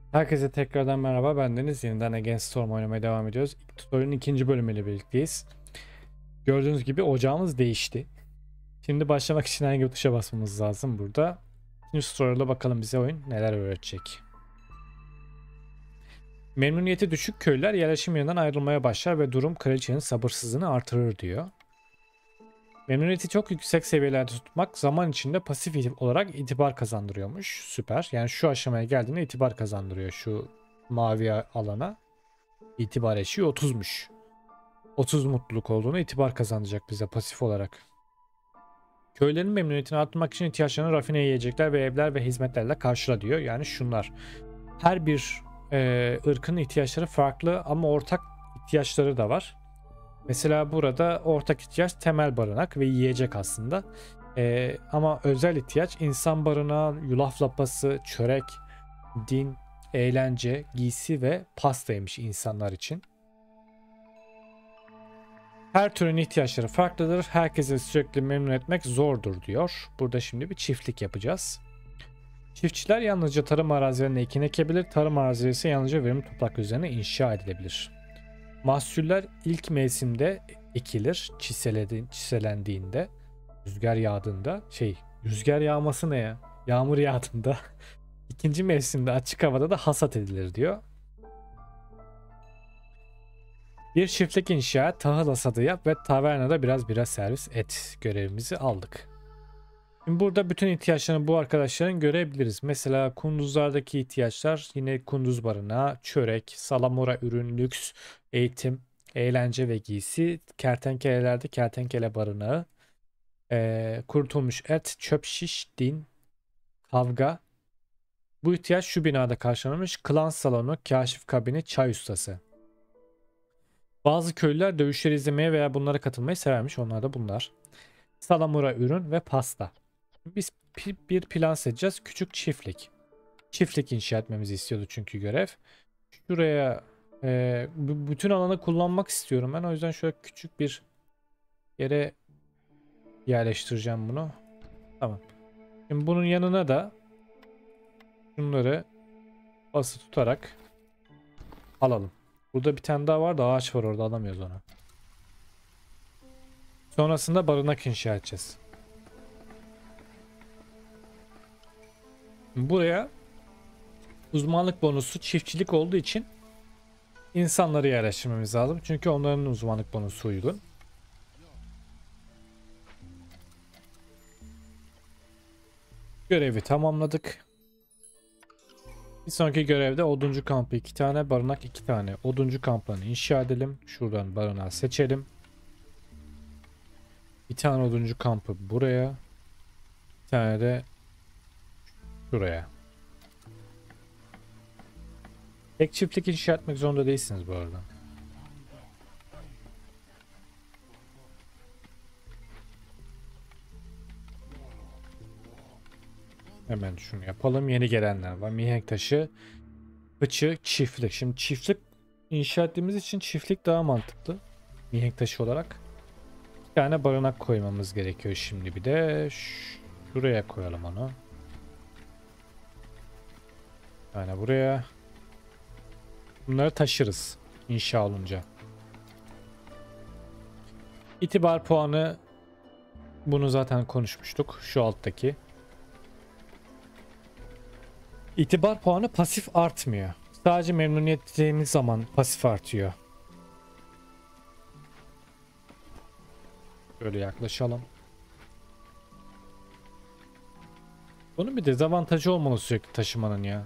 Herkese tekrardan merhaba, ben Deniz. Yeniden Against Storm oynamaya devam ediyoruz. Tutorial'in ikinci bölümüyle birlikteyiz. Gördüğünüz gibi ocağımız değişti. Şimdi başlamak için hangi bir tuşa basmamız lazım burada. Şimdi tutorial'a bakalım bize oyun neler öğretecek. Memnuniyeti düşük köylüler yerleşim yerinden ayrılmaya başlar ve durum kraliçenin sabırsızlığını artırır diyor. Memnuniyeti çok yüksek seviyelerde tutmak zaman içinde pasif olarak itibar kazandırıyormuş. Süper. Yani şu aşamaya geldiğinde itibar kazandırıyor şu mavi alana. İtibar eşiği 30'muş. 30 mutluluk olduğunu itibar kazandıracak bize pasif olarak. Köylerin memnuniyetini arttırmak için ihtiyaçlarını rafine yiyecekler ve evler ve hizmetlerle karşıla diyor. Yani şunlar. Her bir ırkın ihtiyaçları farklı ama ortak ihtiyaçları da var. Mesela burada ortak ihtiyaç temel barınak ve yiyecek aslında. Ama özel ihtiyaç insan barınağı, yulaf lapası, çörek, din, eğlence, giysi ve pastaymış insanlar için. Her türün ihtiyaçları farklıdır. Herkesi sürekli memnun etmek zordur diyor. Burada şimdi bir çiftlik yapacağız. Çiftçiler yalnızca tarım arazilerine ekin ekebilir. Tarım arazileri ise yalnızca verimli toprak üzerine inşa edilebilir. Mahsuller ilk mevsimde ekilir. Çiselendiğinde, rüzgar yağdığında, rüzgar yağması ne ya? Yağmur yağdığında, ikinci mevsimde açık havada da hasat edilir diyor. Bir çiftlik inşa, tahıl hasadı yap ve tavernada biraz bira servis et görevimizi aldık. Şimdi burada bütün ihtiyaçlarını bu arkadaşların görebiliriz. Mesela kunduzlardaki ihtiyaçlar yine kunduz barınağı, çörek, salamura ürün, lüks, eğitim, eğlence ve giysi. Kertenkelelerde kertenkele barınağı, kurutulmuş et, çöp şiş, din, kavga. Bu ihtiyaç şu binada karşılanmış. Klan salonu, kaşif kabini, çay ustası. Bazı köylüler dövüşleri izlemeye veya bunlara katılmayı severmiş. Onlar da bunlar. Salamura ürün ve pasta. Biz bir plan seçeceğiz. Küçük çiftlik. Çiftlik inşa etmemizi istiyordu çünkü görev. Şuraya bütün alanı kullanmak istiyorum ben. O yüzden şöyle küçük bir yere yerleştireceğim bunu. Tamam. Şimdi bunun yanına da şunları bası tutarak alalım. Burada bir tane daha var da ağaç var, orada alamıyoruz onu. Sonrasında barınak inşa edeceğiz. Buraya uzmanlık bonusu çiftçilik olduğu için insanları yerleştirmemiz lazım. Çünkü onların uzmanlık bonusu uygun. Görevi tamamladık. Bir sonraki görevde oduncu kampı 2 tane, barınak 2 tane. Oduncu kamplarını inşa edelim. Şuradan barınağı seçelim. Bir tane oduncu kampı buraya. Bir tane de şuraya. Tek çiftlik inşa etmek zorunda değilsiniz bu arada. Hemen şunu yapalım. Yeni gelenler var. Mihenk taşı, fıçı, çiftlik. Şimdi çiftlik inşa ettiğimiz için çiftlik daha mantıklı. Mihenk taşı olarak. Bir tane barınak koymamız gerekiyor şimdi bir de. Şuraya koyalım onu. Bir tane buraya. Bunları taşırız inşa olunca. İtibar puanı, bunu zaten konuşmuştuk. Şu alttaki. İtibar puanı pasif artmıyor. Sadece memnuniyet dediğimiz zaman pasif artıyor. Böyle yaklaşalım. Bunun bir dezavantajı olmalı sürekli taşımanın ya.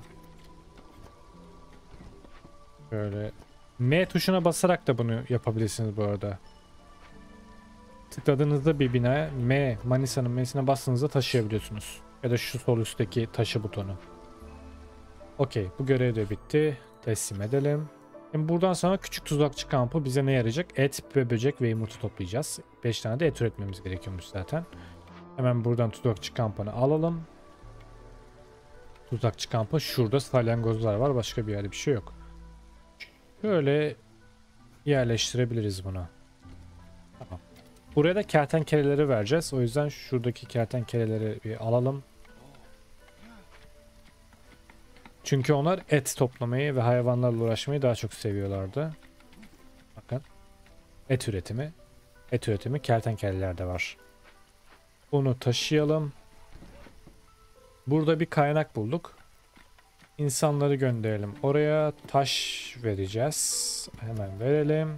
Böyle M tuşuna basarak da bunu yapabilirsiniz bu arada. Tıkladığınızda bir binaya Manisa'nın M'sine bastığınızda taşıyabiliyorsunuz. Ya da şu sol üstteki taşı butonu. Okey, bu görev de bitti. Teslim edelim. Şimdi buradan sonra küçük tuzakçı kampı bize ne yarayacak? Et ve böcek ve yumurta toplayacağız. 5 tane de et üretmemiz gerekiyormuş zaten. Hemen buradan tuzakçı kampını alalım. Tuzakçı kampı şurada, salyangozlar var. Başka bir yerde bir şey yok. Şöyle yerleştirebiliriz bunu. Tamam. Buraya da kertenkeleleri vereceğiz. O yüzden şuradaki kertenkeleleri bir alalım. Çünkü onlar et toplamayı ve hayvanlarla uğraşmayı daha çok seviyorlardı. Bakın. Et üretimi. Et üretimi kertenkelelerde var. Bunu taşıyalım. Burada bir kaynak bulduk. İnsanları gönderelim. Oraya taş vereceğiz. Hemen verelim.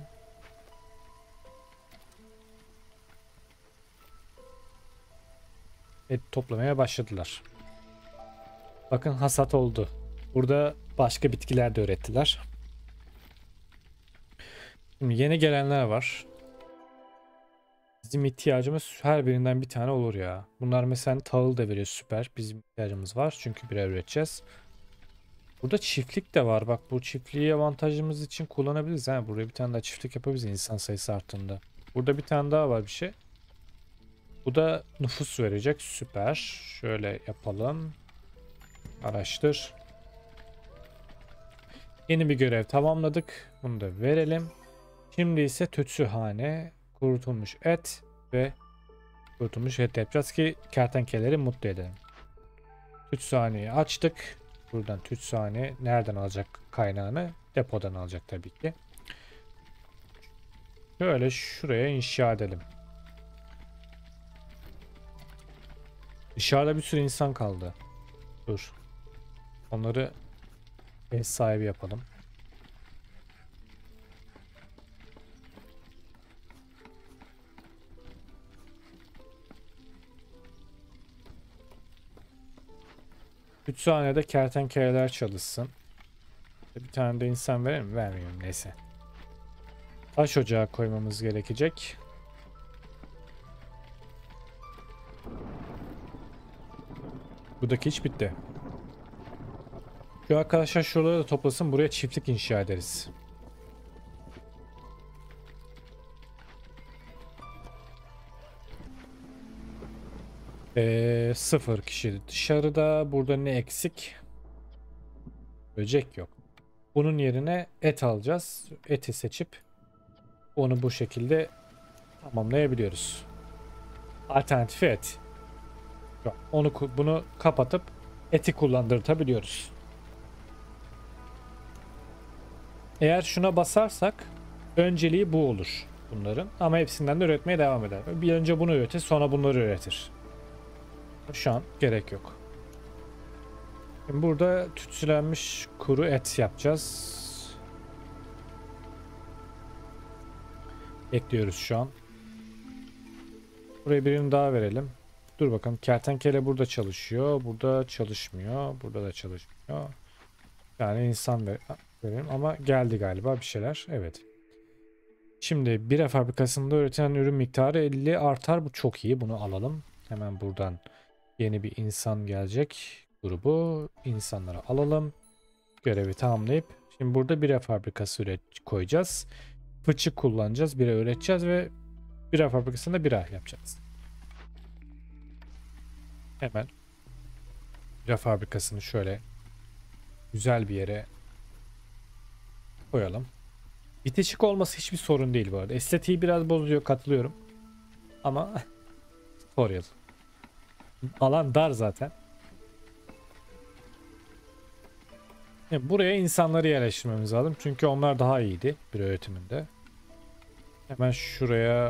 Et toplamaya başladılar. Bakın hasat oldu. Burada başka bitkiler de ürettiler. Şimdi yeni gelenler var. Bizim ihtiyacımız her birinden bir tane olur ya. Bunlar mesela tahıl da veriyor, süper. Bizim ihtiyacımız var çünkü birer üreteceğiz. Burada çiftlik de var. Bak bu çiftliği avantajımız için kullanabiliriz. Ha, buraya bir tane daha çiftlik yapabiliriz insan sayısı arttığında. Burada bir tane daha var bir şey. Bu da nüfus verecek. Süper. Şöyle yapalım. Araştır. Yeni bir görev tamamladık. Bunu da verelim. Şimdi ise tütsühane, kurutulmuş et ve kurutulmuş et yapacağız ki kertenkeleleri mutlu edelim. Tütsühaneyi açtık. Buradan tütsühane nereden alacak kaynağını? Depodan alacak tabii ki. Şöyle şuraya inşa edelim. Dışarıda bir sürü insan kaldı. Dur. Onları ev sahibi yapalım. Kütüphanede kertenkeleler çalışsın. Bir tane de insan verir mi? Vermiyorum neyse. Taş ocağı koymamız gerekecek. Buradaki iş bitti. Şu arkadaşlar şuraları da toplasın. Buraya çiftlik inşa ederiz. Sıfır kişi dışarıda. Burada ne eksik? Böcek yok. Bunun yerine et alacağız. Eti seçip onu bu şekilde tamamlayabiliyoruz. Alternatifi et. Yok. Bunu kapatıp eti kullandırtabiliyoruz. Eğer şuna basarsak önceliği bu olur bunların. Ama hepsinden de üretmeye devam eder. Bir önce bunu üretir, sonra bunları üretir. Şu an gerek yok. Şimdi burada tütsülenmiş kuru et yapacağız. Ekliyoruz şu an. Buraya birini daha verelim. Dur bakalım. Kertenkele burada çalışıyor. Burada çalışmıyor. Burada da çalışmıyor. Yani insan verelim ama geldi galiba bir şeyler. Evet. Şimdi bira fabrikasında üretilen ürün miktarı 50 artar. Bu çok iyi. Bunu alalım. Hemen buradan yeni bir insan gelecek. Grubu insanları alalım. Görevi tamamlayıp şimdi burada bira fabrikası koyacağız. Fıçı kullanacağız. Bira üreteceğiz ve bira fabrikasında bira yapacağız. Hemen bira fabrikasını şöyle güzel bir yere koyalım. Bitişik olması hiçbir sorun değil bu arada. Estetiği biraz bozuyor, katılıyorum. Ama tutorial. Alan dar zaten. Buraya insanları yerleştirmemiz lazım. Çünkü onlar daha iyiydi bir öğretiminde. Hemen şuraya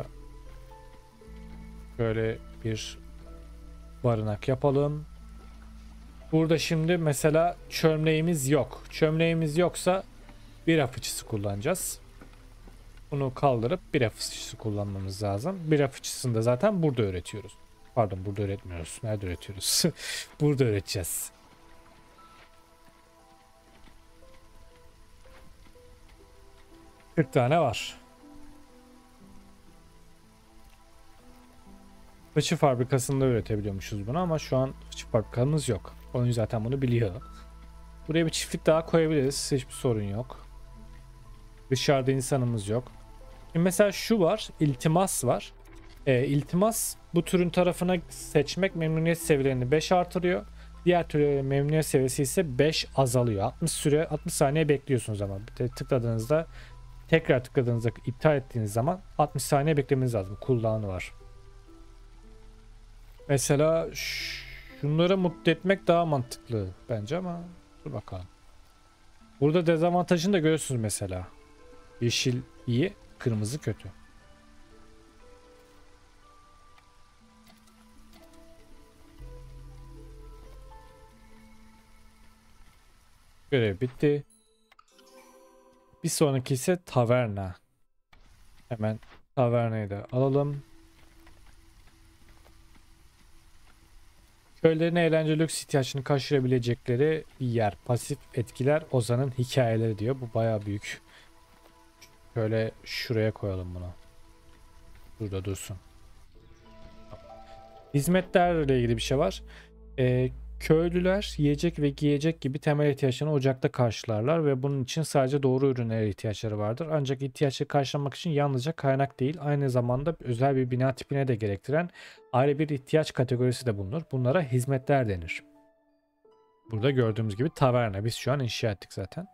böyle bir barınak yapalım. Burada şimdi mesela çömleğimiz yok. Çömleğimiz yoksa bira fıçısı kullanacağız. Bunu kaldırıp bira fıçısı kullanmamız lazım. Bira fıçısını da zaten burada üretiyoruz. Pardon, burada üretmiyoruz. Nerede üretiyoruz? Burada üreteceğiz. Tane var. Fıçı fabrikasında üretebiliyormuşuz bunu ama şu an fıçı fabrikamız yok. Oyun zaten bunu biliyor. Buraya bir çiftlik daha koyabiliriz. Hiçbir sorun yok. Dışarıda insanımız yok. Şimdi mesela şu var. İltimas var. İltimas bu türün tarafına seçmek memnuniyet seviyelerini 5 artırıyor. Diğer türlü memnuniyet seviyesi ise 5 azalıyor. 60 saniye bekliyorsunuz ama tıkladığınızda tekrar tıkladığınızda iptal ettiğiniz zaman 60 saniye beklemeniz lazım. Cooldown'u var. Mesela şunları mutlu etmek daha mantıklı bence ama Dur bakalım. Burada dezavantajını da görüyorsunuz mesela. Yeşil iyi, kırmızı kötü. Görev bitti. Bir sonraki ise taverna. Hemen tavernayı da alalım. Köylerin eğlence lüks ihtiyaçını karşılayabilecekleri bir yer. Pasif etkiler Ozan'ın hikayeleri diyor. Bu bayağı büyük. Şöyle şuraya koyalım bunu. Burada dursun. Hizmetlerle ilgili bir şey var. Köylüler yiyecek ve giyecek gibi temel ihtiyaçlarını ocakta karşılarlar ve bunun için sadece doğru ürünlere ihtiyaçları vardır. Ancak ihtiyaçları karşılamak için yalnızca kaynak değil, aynı zamanda özel bir bina tipine de gerektiren ayrı bir ihtiyaç kategorisi de bulunur. Bunlara hizmetler denir. Burada gördüğümüz gibi taverna. Biz şu an inşa ettik zaten.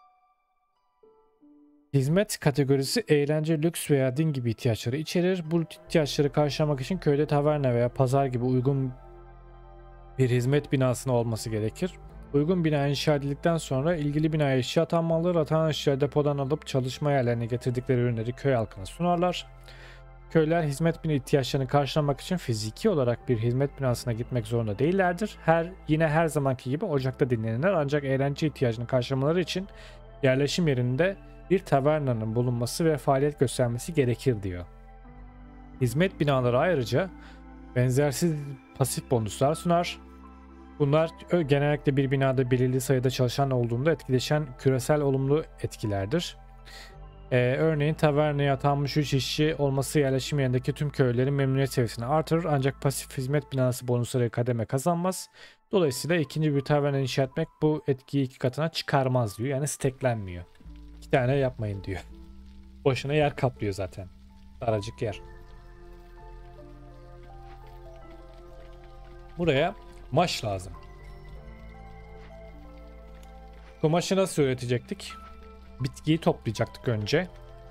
Hizmet kategorisi eğlence, lüks veya din gibi ihtiyaçları içerir. Bu ihtiyaçları karşılamak için köyde taverna veya pazar gibi uygun bir hizmet binasının olması gerekir. Uygun bina inşa edildikten sonra ilgili binaya eşya atanmalıdır. Atanan eşya depodan alıp çalışma yerlerine getirdikleri ürünleri köy halkına sunarlar. Köyler hizmet bina ihtiyaçlarını karşılamak için fiziki olarak bir hizmet binasına gitmek zorunda değillerdir. Yine her zamanki gibi ocakta dinlenirler, ancak eğlence ihtiyacını karşılamaları için yerleşim yerinde bir tavernanın bulunması ve faaliyet göstermesi gerekir diyor. Hizmet binaları ayrıca benzersiz pasif bonuslar sunar. Bunlar genellikle bir binada belirli sayıda çalışan olduğunda etkileşen küresel olumlu etkilerdir. Örneğin tavernaya atanmış 3 işçi olması yerleşim yerindeki tüm köylerin memnuniyet seviyesini artırır, ancak pasif hizmet binası bonusları kademe kazanmaz. Dolayısıyla ikinci bir taverna inşa etmek bu etkiyi 2 katına çıkarmaz diyor. Yani steklenmiyor. 2 tane yapmayın diyor. Boşuna yer kaplıyor zaten. Daracık yer. Buraya kumaş lazım. Kumaşı nasıl üretecektik? Bitkiyi toplayacaktık önce.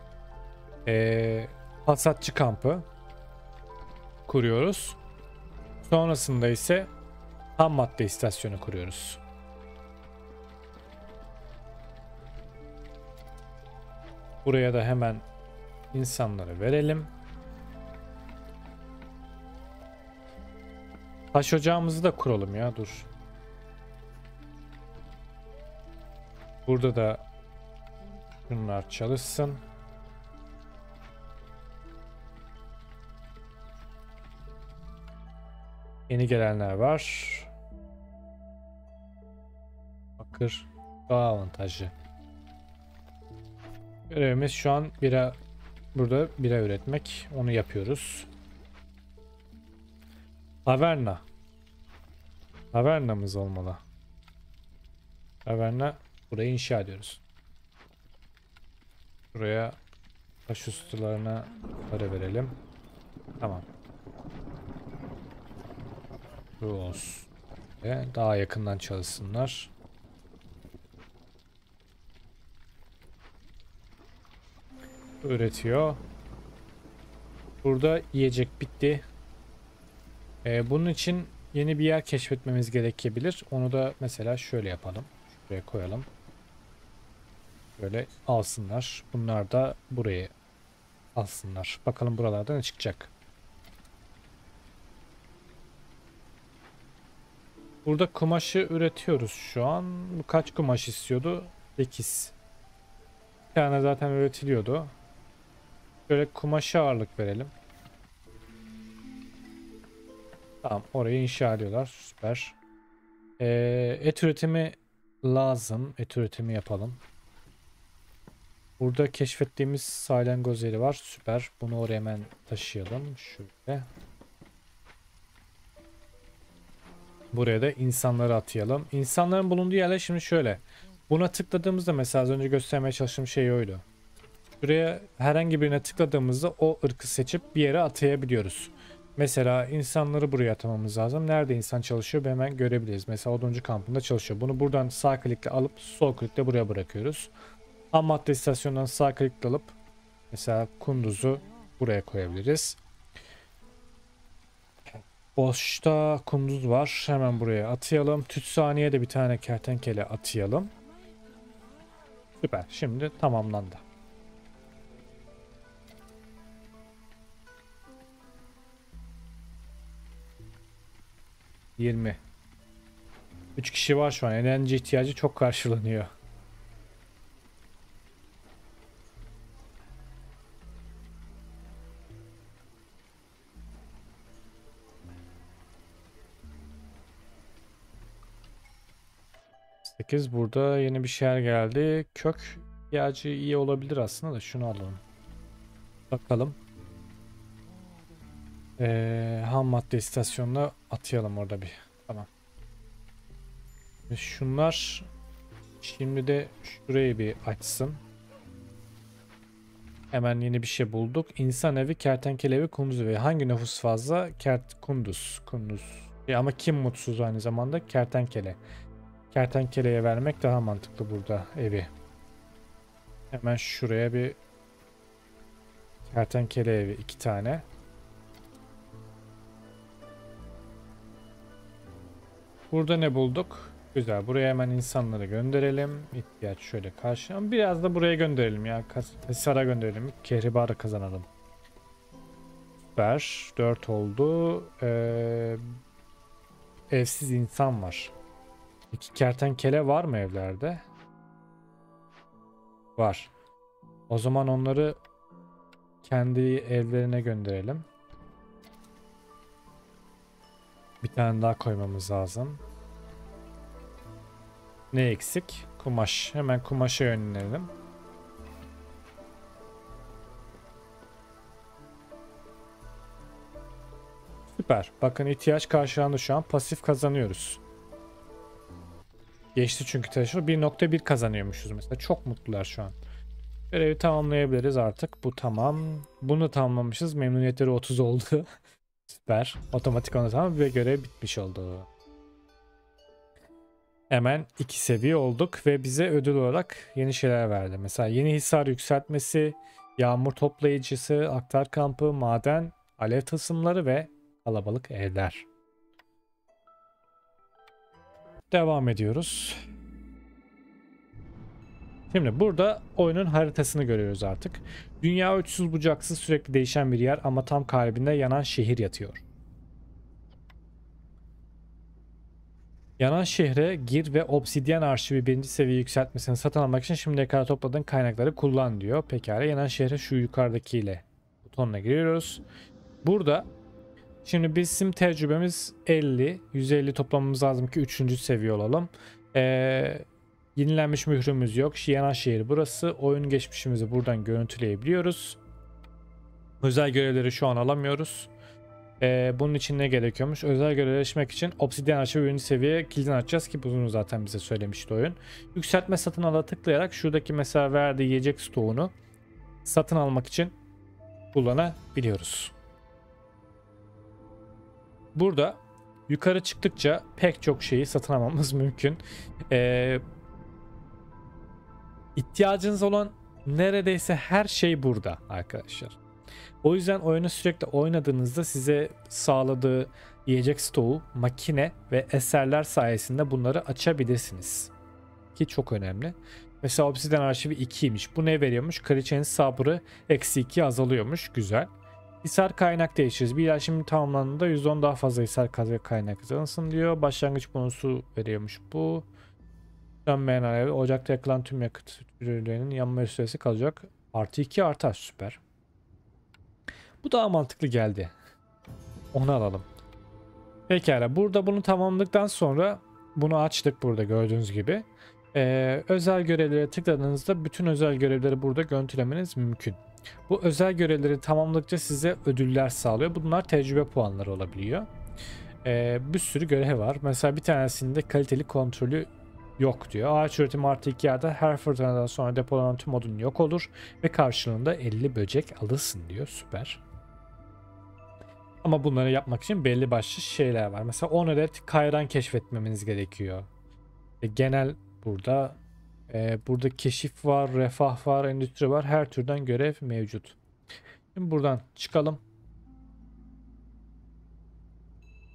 Hasatçı kampı kuruyoruz. Sonrasında ise ham madde istasyonu kuruyoruz. Buraya da hemen insanları verelim. Taş ocağımızı da kuralım ya, dur. Burada da bunlar çalışsın. Yeni gelenler var. Bakır daha avantajlı. Görevimiz şu an burada bira üretmek. Onu yapıyoruz. Taverna. Tavernamız olmalı. Taverna, burayı inşa ediyoruz. Buraya taş ustalarına para verelim. Tamam. Bu olsun. Ve daha yakından çalışsınlar. Üretiyor. Burada yiyecek bitti. Bunun için yeni bir yer keşfetmemiz gerekebilir. Onu da mesela şöyle yapalım. Şuraya koyalım. Böyle alsınlar. Bunlar da burayı alsınlar. Bakalım buralardan ne çıkacak. Burada kumaşı üretiyoruz şu an. Bu kaç kumaş istiyordu? 8. Bir tane zaten üretiliyordu. Böyle kumaşa ağırlık verelim. Tamam, orayı inşa ediyorlar. Süper. Et üretimi lazım. Et üretimi yapalım. Burada keşfettiğimiz salyangoz yeri var. Süper. Bunu oraya hemen taşıyalım. Şöyle. Buraya da insanları atayalım. İnsanların bulunduğu yerler şimdi şöyle. Buna tıkladığımızda mesela az önce göstermeye çalıştığım şey oydu. Buraya herhangi birine tıkladığımızda o ırkı seçip bir yere atayabiliyoruz. Mesela insanları buraya atamamız lazım. Nerede insan çalışıyor hemen görebiliriz. Mesela oduncu kampında çalışıyor. Bunu buradan sağ klikle alıp sol klikle buraya bırakıyoruz. Ham madde istasyonundan sağ klikle alıp mesela kunduzu buraya koyabiliriz. Boşta kunduz var. Hemen buraya atayalım. Tütsaniye de bir tane kertenkele atayalım. Süper. Şimdi tamamlandı. ...20. 3 kişi var şu an. Enerji ihtiyacı çok karşılanıyor. Sekiz. Burada yeni bir şeyler geldi. Kök ihtiyacı iyi olabilir aslında da şunu alalım. Bakalım. Ham madde istasyonuna atayalım orada bir. Tamam. Şunlar şimdi de şurayı bir açsın. Hemen yeni bir şey bulduk. İnsan evi, kertenkele evi, kunduz evi. Hangi nüfus fazla? Kunduz. Kunduz. Ama kim mutsuz aynı zamanda? Kertenkele. Kertenkeleye vermek daha mantıklı burada evi. Hemen şuraya bir kertenkele evi 2 tane. Burada ne bulduk? Güzel. Buraya hemen insanları gönderelim. İhtiyaç şöyle karşı. Biraz da buraya gönderelim ya. Hisar'a gönderelim. Kehribar'ı kazanalım. Süper. 4 oldu. Evsiz insan var. 2 kertenkele var mı evlerde? Var. O zaman onları kendi evlerine gönderelim. Bir tane daha koymamız lazım. Ne eksik? Kumaş. Hemen kumaşa yönelelim. Süper. Bakın ihtiyaç karşılandı şu an. Pasif kazanıyoruz. Geçti çünkü taşı. 1.1 kazanıyormuşuz mesela. Çok mutlular şu an. Görevi tamamlayabiliriz artık. Bu tamam. Bunu tamamlamışız. Memnuniyetleri 30 oldu. Süper. Otomatik onu tamam ve görev bitmiş oldu. Hemen 2 seviye olduk ve bize ödül olarak yeni şeyler verdi. Mesela yeni hisar yükseltmesi, yağmur toplayıcısı, aktar kampı, maden, alev tılsımları ve kalabalık evler. Devam ediyoruz. Şimdi burada oyunun haritasını görüyoruz artık. Dünya uçsuz bucaksız sürekli değişen bir yer ama tam kalbinde yanan şehir yatıyor. Yanan şehre gir ve obsidyen arşivi 1. seviye yükseltmesini satın almak için şimdiye kadar topladığın kaynakları kullan diyor. Pekala, yanan şehre şu yukarıdakiyle butonuna giriyoruz. Burada şimdi bizim tecrübemiz 50. 150 toplamamız lazım ki 3. seviye olalım. Yenilenmiş mührümüz yok. Yanan şehir burası. Oyun geçmişimizi buradan görüntüleyebiliyoruz. Özel görevleri şu an alamıyoruz. Bunun için ne gerekiyormuş? Özel görevleşmek için obsidyen arşivi 1. seviye kilidini açacağız ki bunu zaten bize söylemişti oyun. Yükseltme satın ala tıklayarak şuradaki mesela verdiği yiyecek stoğunu satın almak için kullanabiliyoruz. Burada yukarı çıktıkça pek çok şeyi satın almamız mümkün. İhtiyacınız olan neredeyse her şey burada arkadaşlar. O yüzden oyunu sürekli oynadığınızda size sağladığı yiyecek stoğu, makine ve eserler sayesinde bunları açabilirsiniz. Ki çok önemli. Mesela obsidyen arşivi 2'ymiş. Bu ne veriyormuş? Kraliçenin sabrı -2 azalıyormuş. Güzel. Hisar kaynak değişiriz. Bir şimdi tamamlandığında %10 daha fazla hisar kaynak kazanırsın diyor. Başlangıç bonusu veriyormuş bu. Sönmeyen alev. Ocakta yakılan tüm yakıt ürünlerinin yanma süresi kalacak. +2 artar. Süper. Bu daha mantıklı geldi. Onu alalım. Pekala. Burada bunu tamamladıktan sonra bunu açtık burada gördüğünüz gibi. Özel görevlere tıkladığınızda bütün özel görevleri burada görüntülemeniz mümkün. Bu özel görevleri tamamladıkça size ödüller sağlıyor. Bunlar tecrübe puanları olabiliyor. Bir sürü görev var. Mesela bir tanesinde kaliteli kontrolü yok diyor. Ağaç üretimi +2 yerde her fırtınadan sonra depolanan tüm odun yok olur ve karşılığında 50 böcek alırsın diyor. Süper. Ama bunları yapmak için belli başlı şeyler var. Mesela 10 adet kayran keşfetmemiz gerekiyor. Genel burada keşif var, refah var, endüstri var. Her türden görev mevcut. Şimdi buradan çıkalım.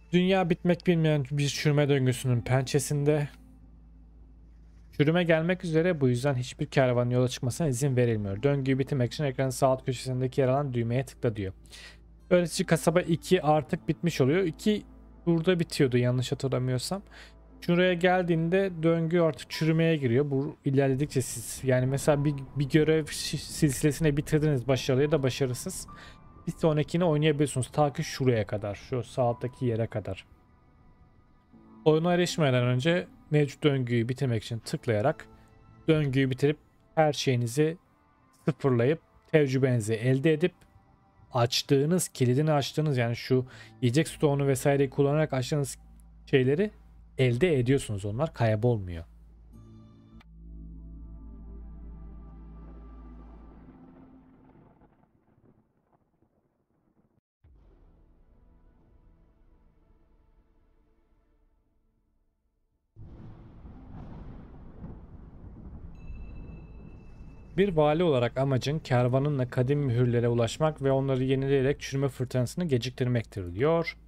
Dünya bitmek bilmeyen bir çürüme döngüsünün pençesinde. Çürüme gelmek üzere, bu yüzden hiçbir kervan yola çıkmasına izin verilmiyor. Döngüyü bitirmek için ekranın sağ alt köşesindeki yer alan düğmeye tıkla diyor. Öğretici kasaba 2 artık bitmiş oluyor. 2 burada bitiyordu yanlış hatırlamıyorsam. Şuraya geldiğinde döngü artık çürümeye giriyor. Bu ilerledikçe siz yani mesela bir görev silsilesine bitirdiniz başarılı ya da başarısız. Bir sonrakini oynayabiliyorsunuz ta ki şuraya kadar, şu sağ alttaki yere kadar. Oyuna erişmeden önce mevcut döngüyü bitirmek için tıklayarak döngüyü bitirip her şeyinizi sıfırlayıp tecrübenizi elde edip açtığınız, kilidini açtığınız yani şu yiyecek stoğunu vesaireyi kullanarak açtığınız şeyleri elde ediyorsunuz. Onlar kaybolmuyor. Bir vali olarak amacın kervanınla kadim mühürlere ulaşmak ve onları yenileyerek çürüme fırtınasını geciktirmektir diyor.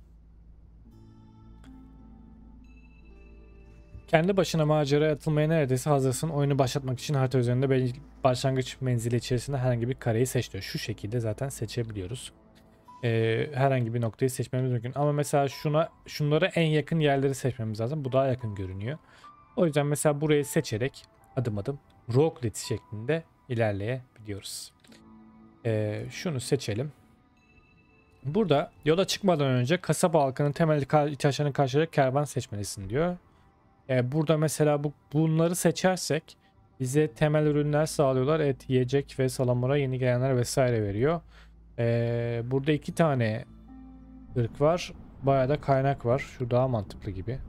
Kendi başına maceraya atılmaya neredeyse hazırsın. Oyunu başlatmak için harita üzerinde başlangıç menzili içerisinde herhangi bir kareyi seç diyor. Şu şekilde zaten seçebiliyoruz. Herhangi bir noktayı seçmemiz mümkün. Ama mesela şunlara en yakın yerleri seçmemiz lazım. Bu daha yakın görünüyor. O yüzden mesela burayı seçerek adım adım roguelite şeklinde ilerleyebiliyoruz. Şunu seçelim. Burada yola çıkmadan önce kasaba halkının temel ihtiyaçlarını karşılayacak kervan seçmelisin diyor. Burada mesela bunları seçersek bize temel ürünler sağlıyorlar. Et, yiyecek ve salamura yeni gelenler vesaire veriyor. Burada 2 tane ırk var. Bayağı da kaynak var. Şu daha mantıklı gibi.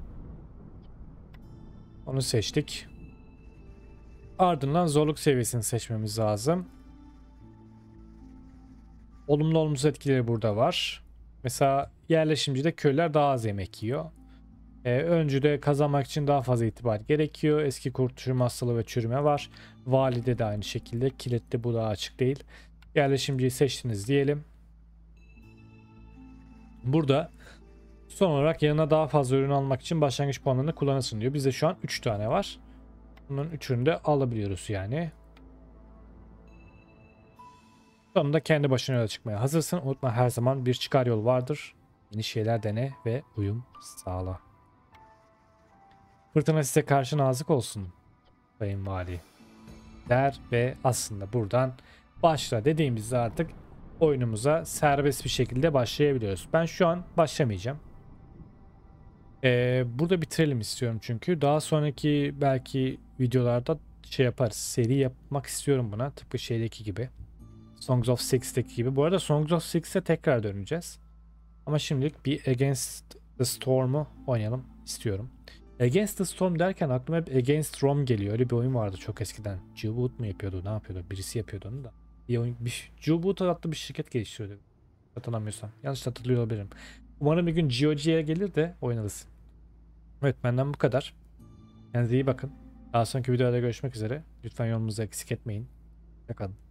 Onu seçtik. Ardından zorluk seviyesini seçmemiz lazım. Olumlu olumsuz etkileri burada var. Mesela yerleşimcide köyler daha az yemek yiyor. Öncüde kazanmak için daha fazla itibar gerekiyor. Eski kurt çürüme hastalığı ve çürüme var. Valide de aynı şekilde. Kilitli bu da açık değil. Yerleşimciyi seçtiniz diyelim. Burada son olarak yanına daha fazla ürün almak için başlangıç puanlarını kullanırsın diyor. Bizde şu an 3 tane var. Bunun 3'ünü de alabiliyoruz yani. Sonunda kendi başına yola çıkmaya hazırsın. Unutma, her zaman bir çıkar yol vardır. Yeni şeyler dene ve uyum sağla. Fırtına size karşı nazik olsun Sayın Vali der ve aslında buradan başla dediğimizde artık oyunumuza serbest bir şekilde başlayabiliyoruz. Ben şu an başlamayacağım. Burada bitirelim istiyorum çünkü daha sonraki belki videolarda şey yaparız. Seri yapmak istiyorum buna. Tıpkı şeydeki gibi. Songs of Six'teki gibi. Bu arada Songs of Six'e tekrar döneceğiz. Ama şimdilik bir Against the Storm'u oynayalım istiyorum. Against the Storm derken aklıma hep Against Rome geliyor. Öyle bir oyun vardı çok eskiden. G-Boot mu yapıyordu? Ne yapıyordu? Birisi yapıyordu onu da. G-Boot adlı bir şirket geliştiriyordu. Hatırlamıyorsam. Yanlış hatırlıyor olabilirim. Umarım bir gün GOG'ye gelir de oynarız. Evet, benden bu kadar. Kendinize iyi bakın. Daha sonraki videoda görüşmek üzere. Lütfen yorumunuzu eksik etmeyin. Hoşçakalın.